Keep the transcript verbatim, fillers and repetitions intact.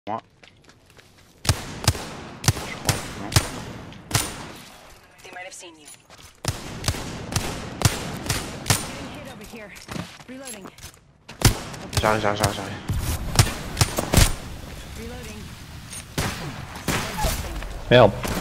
Moi. Je crois que non. They might have seen you. J'arrive, j'arrive, j'arrive, j'arrive. Merde.